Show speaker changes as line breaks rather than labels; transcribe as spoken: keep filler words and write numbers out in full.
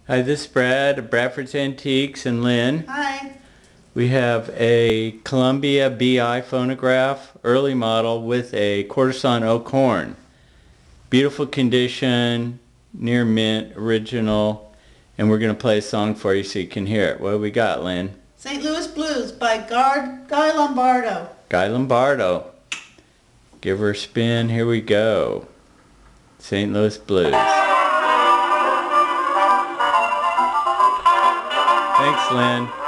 Hi, this is Brad of Bradford's Antiques and Lynn.
Hi.
We have a Columbia B I phonograph, early model, with a Quartersawn Oak horn. Beautiful condition, near mint, original, and we're going to play a song for you so you can hear it. What do we got, Lynn?
Saint Louis Blues by Guard, Guy Lombardo.
Guy Lombardo. Give her a spin. Here we go. Saint Louis Blues. Thanks, Lynn.